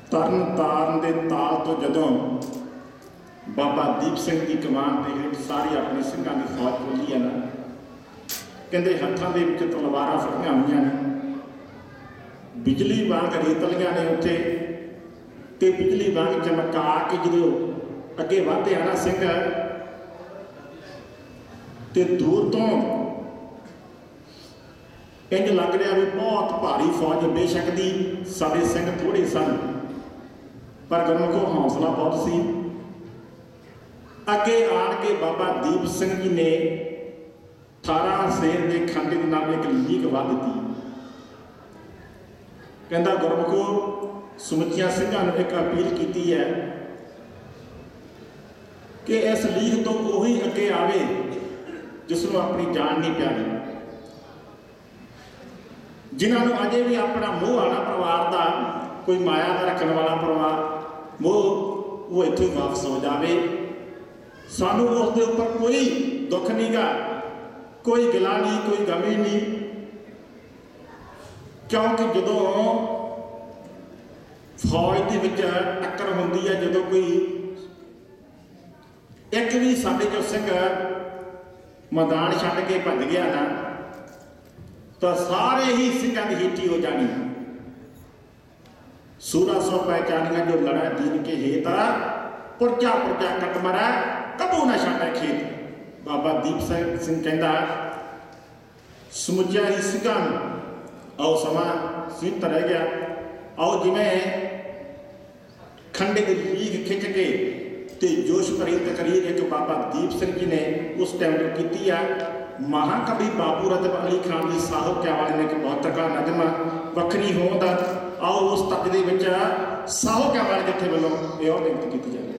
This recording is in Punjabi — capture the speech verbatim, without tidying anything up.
ਤਰਨ ਤਾਰਨ ਦੇ ਤਾਲ ਤੋਂ ਜਦੋਂ ਬਾਬਾ ਦੀਪ ਸਿੰਘ ਦੀ ਕਮਾਨ ਦੇ ਹੇਠ ਸਾਰੀ ਆਪਣੀ ਸਿੰਘਾਂ ਦੀ ਫੌਜ ਖੋਲ੍ਹੀ ਹੈ ਨਾ, ਕਹਿੰਦੇ ਹੱਥਾਂ ਦੇ ਵਿੱਚ ਤਲਵਾਰਾਂ ਫੜੀਆਂ ਹੋਈਆਂ ਨੇ, ਬਿਜਲੀ ਵਾਂਗ ਰੇਤਲੀਆਂ ਨੇ ਉੱਥੇ, ਤੇ ਬਿਜਲੀ ਵਾਂਗ ਚਮਕਾ ਕੇ ਜਦੋਂ ਅੱਗੇ ਵਧਦੇ ਆ ਨਾ ਸਿੰਘ, ਤੇ ਦੂਰ ਤੋਂ ਇੰਝ ਲੱਗ ਰਿਹਾ ਵੀ ਬਹੁਤ ਭਾਰੀ ਫੌਜ। ਬੇਸ਼ੱਕ ਦੀ ਸਾਡੇ ਸਿੰਘ ਥੋੜ੍ਹੇ ਸਨ, ਪਰ ਗੁਰਮੁਖੋ ਹੌਸਲਾ ਬਹੁਤ ਸੀ। ਅੱਗੇ ਆਣ ਕੇ ਬਾਬਾ ਦੀਪ ਸਿੰਘ ਜੀ ਨੇ ਅਠਾਰਾਂ ਸੇਰ ਦੇ ਖੰਡੇ ਦੇ ਨਾਲ ਇੱਕ ਲੀਕ ਵੱਧ ਦਿੱਤੀ। ਕਹਿੰਦਾ ਗੁਰਮੁਖੋ ਸਮੁੱਚਿਆਂ ਸਿੰਘਾਂ ਨੂੰ ਇੱਕ ਅਪੀਲ ਕੀਤੀ ਹੈ ਕਿ ਇਸ ਲੀਕ ਤੋਂ ਉਹੀ ਅੱਗੇ ਆਵੇ ਜਿਸ ਨੂੰ ਆਪਣੀ ਜਾਨ ਨਹੀਂ ਪਿਆਰੀ, ਜਿਨ੍ਹਾਂ ਨੂੰ ਅਜੇ ਵੀ ਆਪਣਾ ਮੋਹ ਵਾਲਾ ਪਰਿਵਾਰ ਦਾ, ਕੋਈ ਮਾਇਆ ਦਾ ਰੱਖਣ ਵਾਲਾ ਪਰਿਵਾਰ ਮੋਹ, ਉਹ ਇੱਥੋਂ ਹੀ ਵਾਪਸ ਹੋ ਜਾਵੇ। ਸਾਨੂੰ ਉਸ ਦੇ ਉੱਪਰ ਕੋਈ ਦੁੱਖ ਨਹੀਂ ਗਾ, ਕੋਈ ਗਿਲਾ ਨਹੀਂ, ਕੋਈ ਗਮੀ ਨਹੀਂ, ਕਿਉਂਕਿ ਜਦੋਂ ਫੌਜ ਦੇ ਵਿੱਚ ਟੱਕਰ ਹੁੰਦੀ ਹੈ, ਜਦੋਂ ਕੋਈ ਇੱਕ ਵੀ ਸਾਡੇ ਜੋ ਸਿੰਘ ਮੈਦਾਨ ਛੱਡ ਕੇ ਭੱਜ ਗਿਆ ਨਾ, ਤਾਂ ਸਾਰੇ ਹੀ ਸਿੰਘਾਂ ਦੀ ਹੀਠੀ ਹੋ ਜਾਣੀ। ਸੂਰਾ ਸੋ ਪਹਿਚਾਨੀਆਂ ਜੋ ਲੜਾ ਦੀਨ ਕੇ ਹੇਤਾ, ਪੁਰਜਾ ਪੁਰਜਾ ਕੱਟ ਮਰਾ ਕਬੂ ਨਾ ਛੱਡੇ ਖੇਤ। ਬਾਬਾ ਦੀਪ ਸਿੰਘ ਕਹਿੰਦਾ ਸਮੁੱਚਿਆ ਹੀ ਸਿੰਘਾਂ ਨੂੰ ਆਓ ਸਮਾਂ ਸੀਮਤ ਰਹਿ ਗਿਆ, ਆਓ ਜਿਵੇਂ ਖੰਡੇ ਦੀ ਲੀਕ ਖਿੱਚ ਕੇ ਤੇ ਜੋਸ਼ ਭਰੀ ਤਕਰੀਰ ਇੱਕ ਬਾਬਾ ਦੀਪ ਸਿੰਘ ਜੀ ਨੇ ਉਸ ਟਾਈਮ ਨੂੰ ਕੀਤੀ ਆ। ਮਹਾਕਵੀ ਬਾਬੂ ਰਤਬ ਅਲੀ ਖਾਨ ਦੀ ਸਾਹਿਬ ਕਿਆਵਾਲੇ ਨੇ ਇੱਕ ਬਹੁਤ ਤਕੜਾ ਨਜ਼ਮ ਵੱਖਰੀ ਹੋਂਦ, ਆਓ ਉਸ ਤੱਕ ਦੇ ਵਿੱਚ ਸਾਹਿਬ ਕਿਆਵਾਲੇ ਜਿੱਥੇ ਵੱਲੋਂ ਇਹ ਉਹ ਬੇਨਤੀ ਕੀਤੀ ਜਾਵੇ।